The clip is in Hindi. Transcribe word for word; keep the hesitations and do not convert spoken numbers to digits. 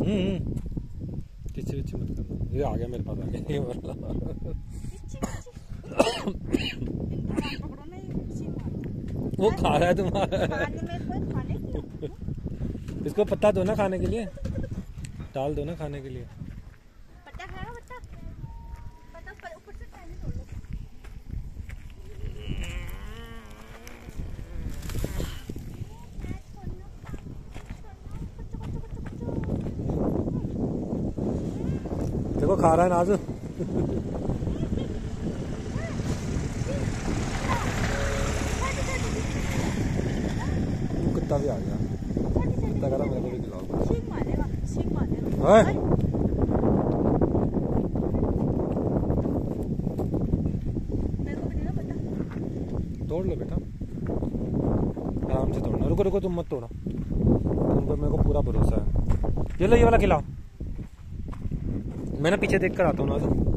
हम्म किसी विची मत करना। ये आ गया मेरे पास, आ गया ये वाला। वो खा रहा है तुम्हारा। इसको पत्ता दो ना खाने के लिए, डाल दो ना खाने के लिए। पत्ता खाएगा, पत्ता पत्ता ऊपर से पानी तोड़ लो। देखो खा रहा है नाजू। कुत्ता भी आ गया। कुत्ता कह रहा मेरे को भी खिलाओ। छींक मारेगा, छींक मारेगा। ओए मेरे को भी देना पत्ता। तोड़ लो बेटा, आराम से तोड़ना। रुको रुको, तुम मत तोड़ो, तुम पर मेरे को पूरा भरोसा है। ये लो ये वाला खिलाओ। मैं ना पीछे देख कर आता हूँ नाजू।